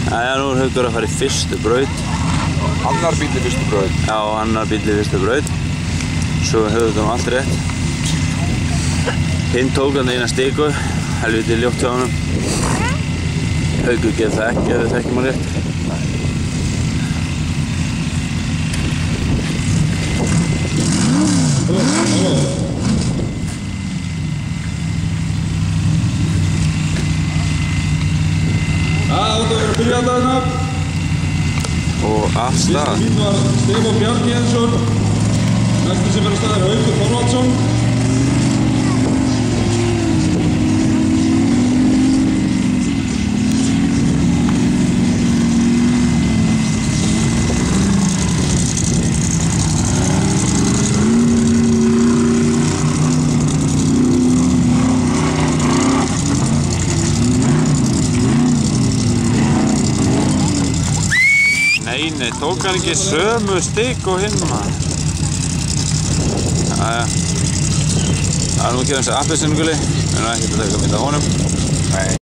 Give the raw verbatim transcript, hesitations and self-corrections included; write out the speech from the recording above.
Jæja, nú er Haukur að fara í fyrstu braut. Annar bíll í fyrstu braut. Já, annar bíll í fyrstu braut. Svo höfum við allt rétt. Hinn tók hann eina stiku, helviti ljótt hjá honum. Haukur getur það ekki, ef við þekkjum hann rétt. Það átti að vera að byrja þetta þarna. Og af stað. Fyrsta bíll var Stefán Bjarki Jensson. Næstu sem er á stað er Haukur Þorvaldsson. Nei, nei, tók hann ekki sömu stik og hinn maður. Jæja. Það er nú ekki þessi appelsínuguli, en það er ekki að taka mynd af honum. Nei.